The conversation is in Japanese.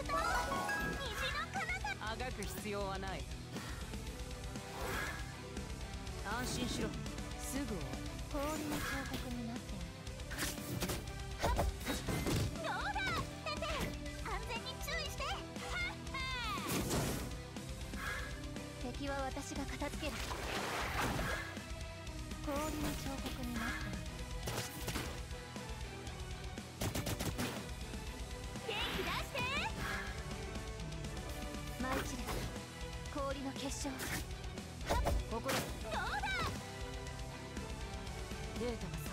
あがく必要はない。安心しろ、すぐ終わる。 氷の彫刻になってどうだテテ、安全に注意して。 敵は私が片付ける。氷の彫刻になって元気出して。 舞い散れ氷の結晶。 ここだ。 どうだ。 データが